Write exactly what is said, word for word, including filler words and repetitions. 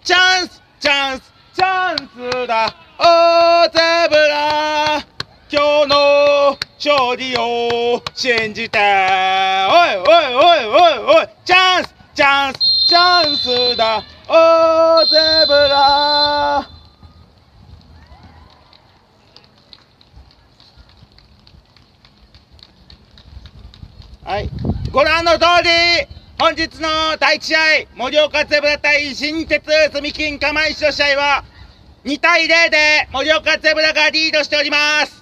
チャンスチャンスチャンスだおーゼブラ今日の勝利を信じておいおいおいおいおいチャンスチャンスチャンスだおーゼブラはい、ご覧の通り本日の第一試合盛岡ゼブラ対新鉄住金釜石の試合はにたいゼロで盛岡ゼブラがリードしております。